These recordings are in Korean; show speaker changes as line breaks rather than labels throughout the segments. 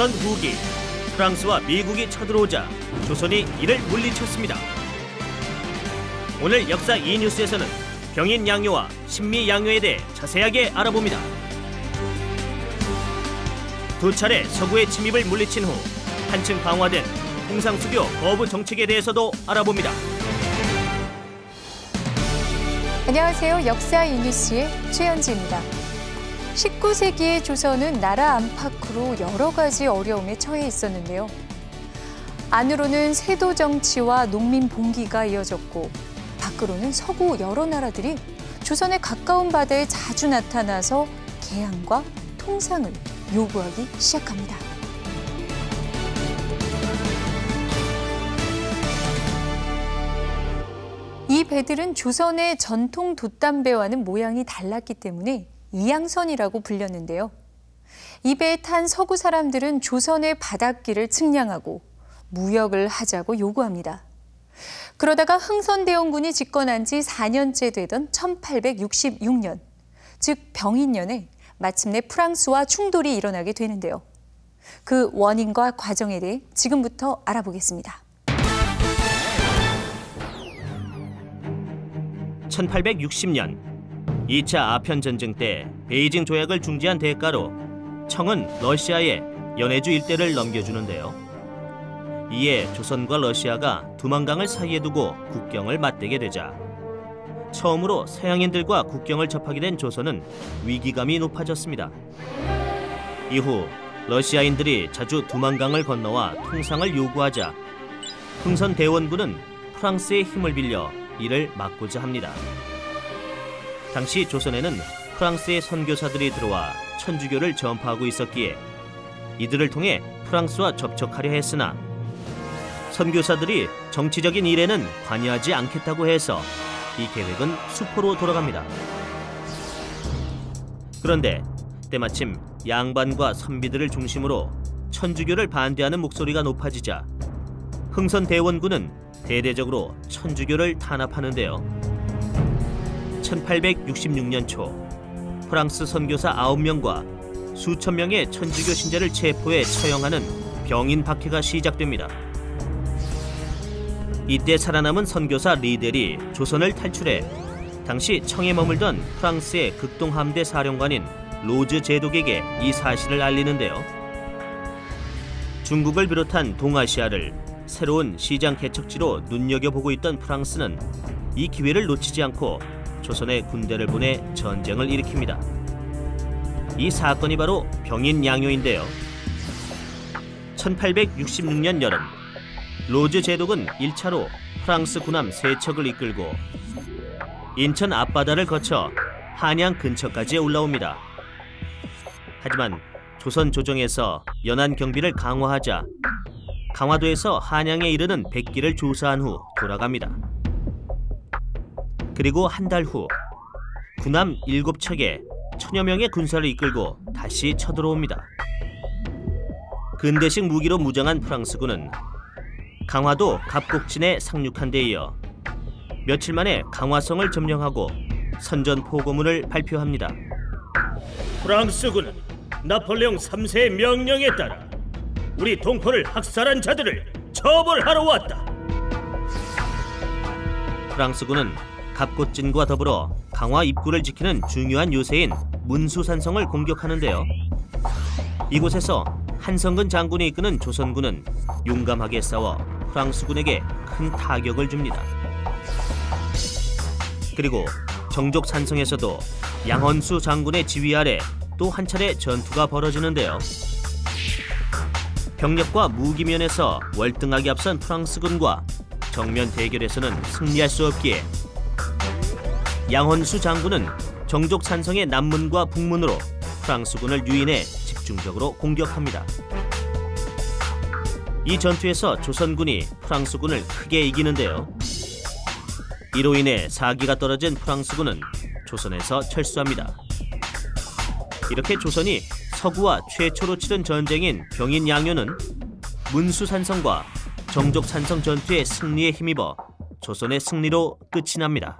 조선 후기, 프랑스와 미국이 쳐들어오자 조선이 이를 물리쳤습니다. 오늘 역사 이뉴스에서는 병인양요와 신미양요에 대해 자세하게 알아봅니다. 두 차례 서구의 침입을 물리친 후 한층 강화된 통상수교 거부 정책에 대해서도 알아봅니다.
안녕하세요. 역사 이뉴스의 최연지입니다. 19세기의 조선은 나라 안팎으로 여러 가지 어려움에 처해 있었는데요. 안으로는 세도 정치와 농민 봉기가 이어졌고 밖으로는 서구 여러 나라들이 조선의 가까운 바다에 자주 나타나서 개항과 통상을 요구하기 시작합니다. 이 배들은 조선의 전통 돛담배와는 모양이 달랐기 때문에 이양선이라고 불렸는데요. 이 배에 탄 서구 사람들은 조선의 바닷길을 측량하고 무역을 하자고 요구합니다. 그러다가 흥선대원군이 집권한 지 4년째 되던 1866년, 즉 병인년에 마침내 프랑스와 충돌이 일어나게 되는데요. 그 원인과 과정에 대해 지금부터 알아보겠습니다.
1860년 2차 아편전쟁 때 베이징 조약을 중지한 대가로 청은 러시아에 연해주 일대를 넘겨주는데요. 이에 조선과 러시아가 두만강을 사이에 두고 국경을 맞대게 되자 처음으로 서양인들과 국경을 접하게 된 조선은 위기감이 높아졌습니다. 이후 러시아인들이 자주 두만강을 건너와 통상을 요구하자 흥선대원군은 프랑스의 힘을 빌려 이를 막고자 합니다. 당시 조선에는 프랑스의 선교사들이 들어와 천주교를 전파하고 있었기에 이들을 통해 프랑스와 접촉하려 했으나 선교사들이 정치적인 일에는 관여하지 않겠다고 해서 이 계획은 수포로 돌아갑니다. 그런데 때마침 양반과 선비들을 중심으로 천주교를 반대하는 목소리가 높아지자 흥선대원군은 대대적으로 천주교를 탄압하는데요. 1866년 초 프랑스 선교사 9명과 수천 명의 천주교 신자를 체포해 처형하는 병인 박해가 시작됩니다. 이때 살아남은 선교사 리델이 조선을 탈출해 당시 청에 머물던 프랑스의 극동함대 사령관인 로즈 제독에게 이 사실을 알리는데요. 중국을 비롯한 동아시아를 새로운 시장 개척지로 눈여겨보고 있던 프랑스는 이 기회를 놓치지 않고 조선에 군대를 보내 전쟁을 일으킵니다. 이 사건이 바로 병인양요인데요. 1866년 여름 로즈 제독은 1차로 프랑스 군함 3척을 이끌고 인천 앞바다를 거쳐 한양 근처까지 올라옵니다. 하지만 조선 조정에서 연안 경비를 강화하자 강화도에서 한양에 이르는 백기를 조사한 후 돌아갑니다. 그리고 한 달 후 군함 7척에 1000여 명의 군사를 이끌고 다시 쳐들어옵니다. 근대식 무기로 무장한 프랑스군은 강화도 갑곡진에 상륙한 데 이어 며칠 만에 강화성을 점령하고 선전포고문을 발표합니다.
프랑스군은 나폴레옹 3세의 명령에 따라 우리 동포를 학살한 자들을 처벌하러 왔다.
프랑스군은 갑곡진과 더불어 강화 입구를 지키는 중요한 요새인 문수산성을 공격하는데요. 이곳에서 한성근 장군이 이끄는 조선군은 용감하게 싸워 프랑스군에게 큰 타격을 줍니다. 그리고 정족산성에서도 양헌수 장군의 지휘 아래 또 한 차례 전투가 벌어지는데요. 병력과 무기면에서 월등하게 앞선 프랑스군과 정면 대결에서는 승리할 수 없기에 양헌수 장군은 정족산성의 남문과 북문으로 프랑스군을 유인해 집중적으로 공격합니다. 이 전투에서 조선군이 프랑스군을 크게 이기는데요. 이로 인해 사기가 떨어진 프랑스군은 조선에서 철수합니다. 이렇게 조선이 서구와 최초로 치른 전쟁인 병인양요는 문수산성과 정족산성 전투의 승리에 힘입어 조선의 승리로 끝이 납니다.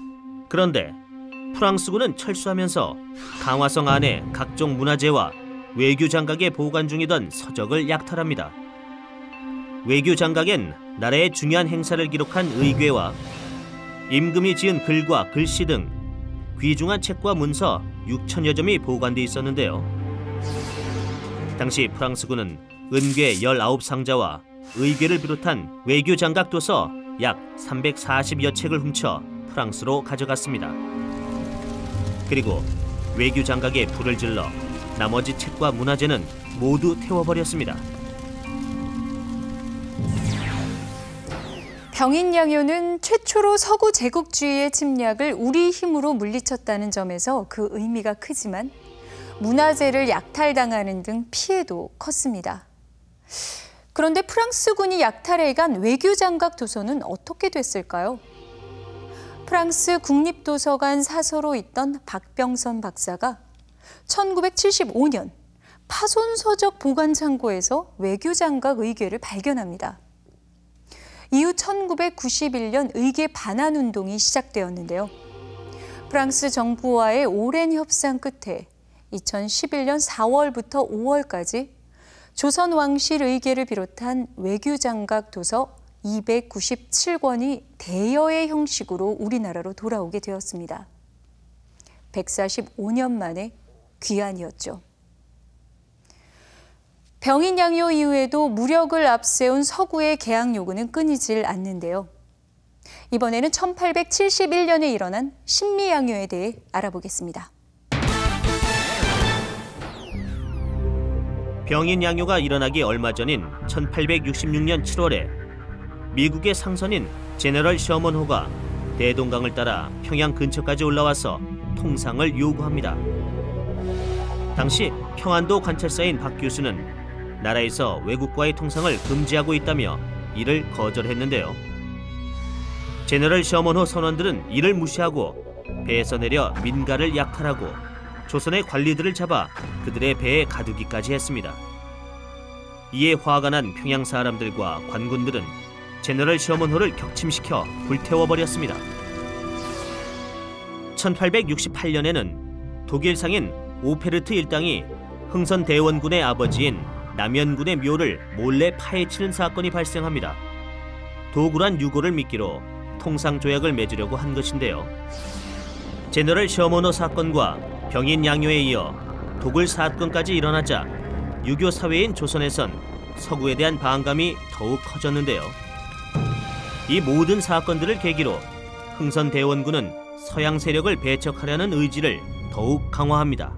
그런데 프랑스군은 철수하면서 강화성 안에 각종 문화재와 외교장각에 보관 중이던 서적을 약탈합니다. 외교장각엔 나라의 중요한 행사를 기록한 의궤와 임금이 지은 글과 글씨 등 귀중한 책과 문서 6천여 점이 보관돼 있었는데요. 당시 프랑스군은 은궤 19상자와 의궤를 비롯한 외교장각 도서 약 340여 책을 훔쳐 프랑스로 가져갔습니다. 그리고 외교장각에 불을 질러 나머지 책과 문화재는 모두 태워버렸습니다.
병인양요는 최초로 서구 제국주의의 침략을 우리 힘으로 물리쳤다는 점에서 그 의미가 크지만 문화재를 약탈당하는 등 피해도 컸습니다. 그런데 프랑스군이 약탈해간 외교장각 도서는 어떻게 됐을까요? 프랑스 국립도서관 사서로 있던 박병선 박사가 1975년 파손서적 보관창고에서 외교장각 의궤를 발견합니다. 이후 1991년 의궤 반환운동이 시작되었는데요. 프랑스 정부와의 오랜 협상 끝에 2011년 4월부터 5월까지 조선 왕실 의궤를 비롯한 외교장각 도서 297권이 대여의 형식으로 우리나라로 돌아오게 되었습니다. 145년 만에 귀환이었죠. 병인양요 이후에도 무력을 앞세운 서구의 개항 요구는 끊이질 않는데요. 이번에는 1871년에 일어난 신미양요에 대해 알아보겠습니다.
병인양요가 일어나기 얼마 전인 1866년 7월에 미국의 상선인 제너럴 셔먼호가 대동강을 따라 평양 근처까지 올라와서 통상을 요구합니다. 당시 평안도 관찰사인 박 교수는 나라에서 외국과의 통상을 금지하고 있다며 이를 거절했는데요. 제너럴 셔먼호 선원들은 이를 무시하고 배에서 내려 민가를 약탈하고 조선의 관리들을 잡아 그들의 배에 가두기까지 했습니다. 이에 화가 난 평양 사람들과 관군들은 제너럴 셔먼호를 격침시켜 불태워버렸습니다. 1868년에는 독일상인 오페르트 일당이 흥선대원군의 아버지인 남연군의 묘를 몰래 파헤치는 사건이 발생합니다. 도굴한 유고를 미끼로 통상조약을 맺으려고 한 것인데요. 제너럴 셔먼호 사건과 병인양요에 이어 도굴 사건까지 일어나자 유교 사회인 조선에선 서구에 대한 반감이 더욱 커졌는데요. 이 모든 사건들을 계기로 흥선대원군은 서양 세력을 배척하려는 의지를 더욱 강화합니다.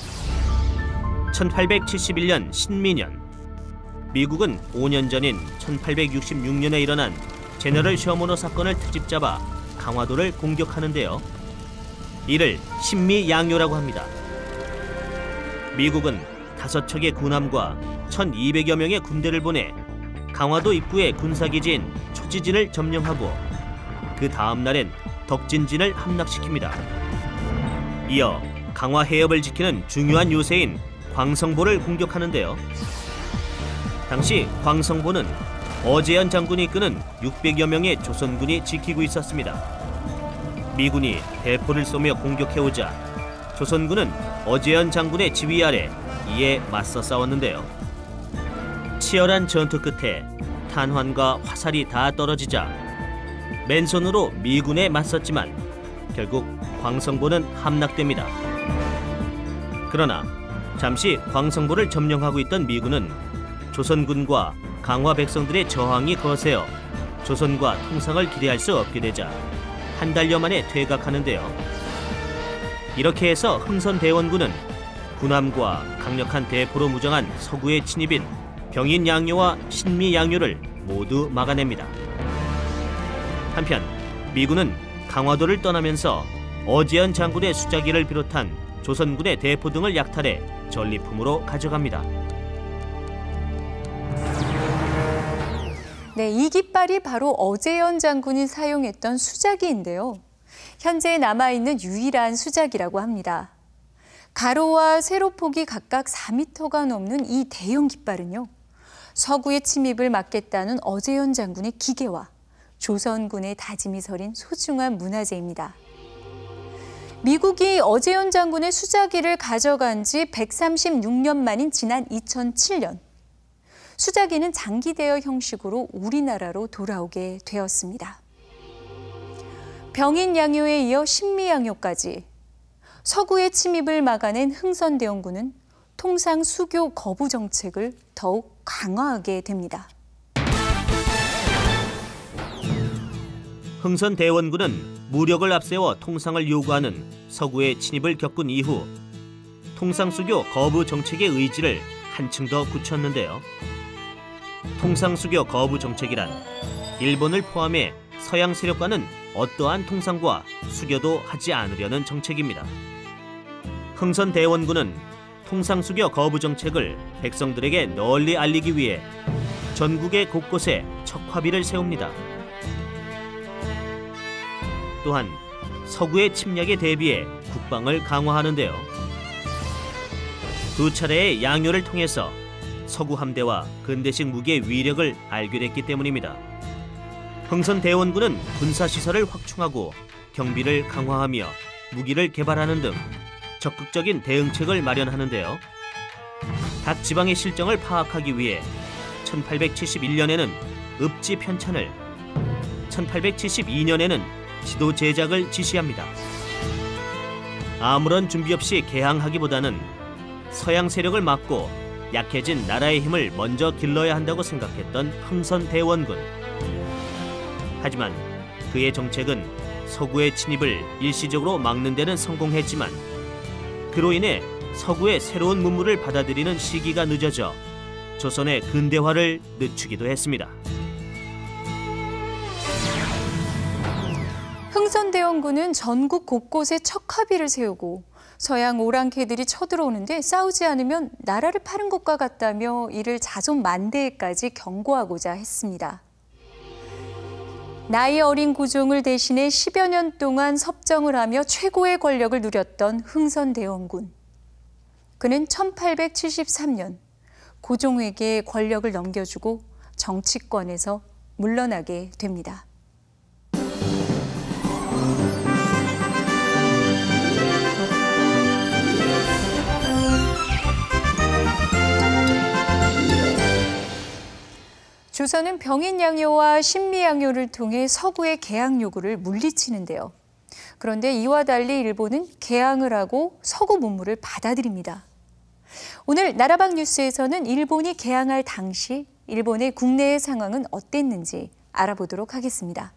1871년 신민년, 미국은 5년 전인 1866년에 일어난 제너럴 셔먼호 사건을 트집잡아 강화도를 공격하는데요. 이를 신미양요라고 합니다. 미국은 5척의 군함과 1200여 명의 군대를 보내 강화도 입구의 군사기지인 초지진을 점령하고 그 다음 날엔 덕진진을 함락시킵니다. 이어 강화 해협을 지키는 중요한 요새인 광성보를 공격하는데요. 당시 광성보는 어제현 장군이 이끄는 600여 명의 조선군이 지키고 있었습니다. 미군이 대포를 쏘며 공격해오자 조선군은 어제현 장군의 지휘 아래 이에 맞서 싸웠는데요. 치열한 전투 끝에 탄환과 화살이 다 떨어지자 맨손으로 미군에 맞섰지만 결국 광성보는 함락됩니다. 그러나 잠시 광성보를 점령하고 있던 미군은 조선군과 강화 백성들의 저항이 거세어 조선과 통상을 기대할 수 없게 되자 한 달여 만에 퇴각하는데요. 이렇게 해서 흥선대원군은 군함과 강력한 대포로 무장한 서구의 침입인 병인양요와 신미양요를 모두 막아냅니다. 한편 미군은 강화도를 떠나면서 어제현 장군의 수자기를 비롯한 조선군의 대포 등을 약탈해 전리품으로 가져갑니다.
네, 이 깃발이 바로 어제현 장군이 사용했던 수자기인데요. 현재 남아있는 유일한 수자기라고 합니다. 가로와 세로폭이 각각 4m가 넘는 이 대형 깃발은요, 서구의 침입을 막겠다는 어제현 장군의 기계와 조선군의 다짐이 서린 소중한 문화재입니다. 미국이 어제연 장군의 수자기를 가져간 지 136년 만인 지난 2007년. 수자기는 장기 대여 형식으로 우리나라로 돌아오게 되었습니다. 병인 양요에 이어 신미 양요까지 서구의 침입을 막아낸 흥선대원군은 통상 수교 거부 정책을 더욱 강화하게 됩니다.
흥선대원군은 무력을 앞세워 통상을 요구하는 서구의 침입을 겪은 이후 통상수교 거부 정책의 의지를 한층 더 굳혔는데요. 통상수교 거부 정책이란 일본을 포함해 서양 세력과는 어떠한 통상과 수교도 하지 않으려는 정책입니다. 흥선대원군은 통상수교 거부 정책을 백성들에게 널리 알리기 위해 전국의 곳곳에 척화비를 세웁니다. 또한 서구의 침략에 대비해 국방을 강화하는데요. 두 차례의 양요를 통해서 서구 함대와 근대식 무기의 위력을 알게 됐기 때문입니다. 흥선대원군은 군사시설을 확충하고 경비를 강화하며 무기를 개발하는 등 적극적인 대응책을 마련하는데요. 각 지방의 실정을 파악하기 위해 1871년에는 읍지 편찬을, 1872년에는 지도 제작을 지시합니다. 아무런 준비 없이 개항하기보다는 서양 세력을 막고 약해진 나라의 힘을 먼저 길러야 한다고 생각했던 흥선대원군. 하지만 그의 정책은 서구의 침입을 일시적으로 막는 데는 성공했지만 그로 인해 서구의 새로운 문물을 받아들이는 시기가 늦어져 조선의 근대화를 늦추기도 했습니다.
흥선대원군은 전국 곳곳에 척화비를 세우고 서양 오랑캐들이 쳐들어오는데 싸우지 않으면 나라를 파는 것과 같다며 이를 자손만대에까지 경고하고자 했습니다. 나이 어린 고종을 대신해 10여 년 동안 섭정을 하며 최고의 권력을 누렸던 흥선대원군. 그는 1873년 고종에게 권력을 넘겨주고 정치권에서 물러나게 됩니다. 조선은 병인양요와 신미양요를 통해 서구의 개항 요구를 물리치는데요. 그런데 이와 달리 일본은 개항을 하고 서구 문물을 받아들입니다. 오늘 나라방 뉴스에서는 일본이 개항할 당시 일본의 국내의 상황은 어땠는지 알아보도록 하겠습니다.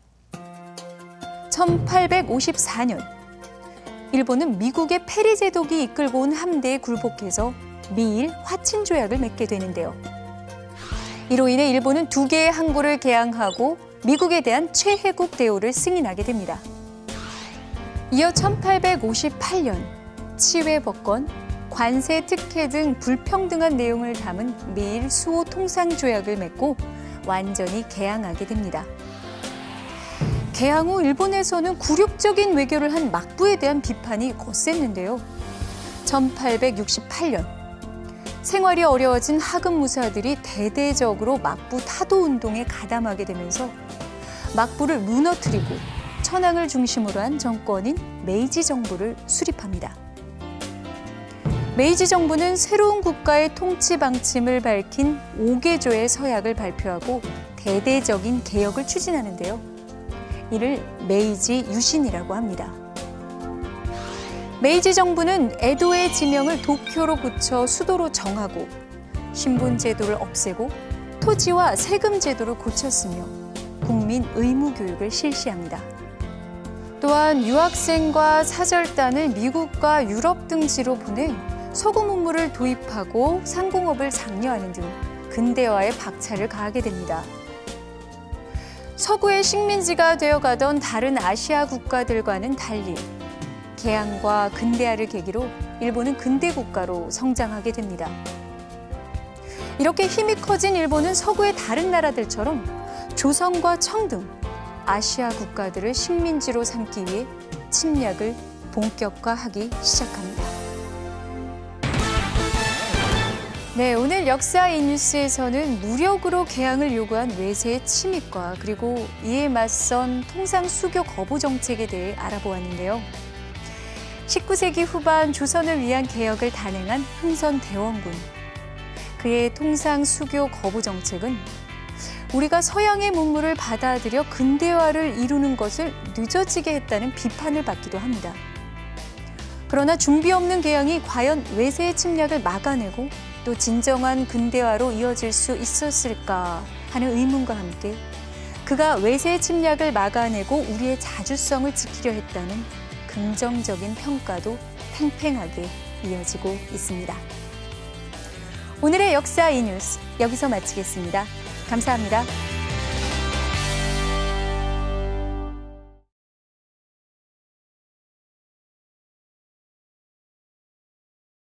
1854년 일본은 미국의 페리 제독이 이끌고 온 함대에 굴복해서 미일 화친 조약을 맺게 되는데요. 이로 인해 일본은 2개의 항구를 개항하고 미국에 대한 최혜국 대우를 승인하게 됩니다. 이어 1858년 치외법권, 관세 특혜 등 불평등한 내용을 담은 미일 수호 통상조약을 맺고 완전히 개항하게 됩니다. 개항 후 일본에서는 굴욕적인 외교를 한 막부에 대한 비판이 거셌는데요. 1868년 생활이 어려워진 하급 무사들이 대대적으로 막부 타도 운동에 가담하게 되면서 막부를 무너뜨리고 천황을 중심으로 한 정권인 메이지 정부를 수립합니다. 메이지 정부는 새로운 국가의 통치 방침을 밝힌 5개조의 서약을 발표하고 대대적인 개혁을 추진하는데요. 이를 메이지 유신이라고 합니다. 메이지 정부는 에도의 지명을 도쿄로 고쳐 수도로 정하고 신분 제도를 없애고 토지와 세금 제도를 고쳤으며 국민 의무 교육을 실시합니다. 또한 유학생과 사절단을 미국과 유럽 등지로 보내 서구 문물을 도입하고 상공업을 장려하는 등 근대화에 박차를 가하게 됩니다. 서구의 식민지가 되어가던 다른 아시아 국가들과는 달리 개항과 근대화를 계기로 일본은 근대 국가로 성장하게 됩니다. 이렇게 힘이 커진 일본은 서구의 다른 나라들처럼 조선과 청 등 아시아 국가들을 식민지로 삼기 위해 침략을 본격화하기 시작합니다. 네, 오늘 역사 이 뉴스에서는 무력으로 개항을 요구한 외세의 침입과 그리고 이에 맞선 통상 수교 거부 정책에 대해 알아보았는데요. 19세기 후반 조선을 위한 개혁을 단행한 흥선대원군. 그의 통상 수교 거부 정책은 우리가 서양의 문물을 받아들여 근대화를 이루는 것을 늦어지게 했다는 비판을 받기도 합니다. 그러나 준비 없는 개항이 과연 외세의 침략을 막아내고 또 진정한 근대화로 이어질 수 있었을까 하는 의문과 함께 그가 외세의 침략을 막아내고 우리의 자주성을 지키려 했다는 긍정적인 평가도 팽팽하게 이어지고 있습니다. 오늘의 역사 이뉴스 여기서 마치겠습니다. 감사합니다.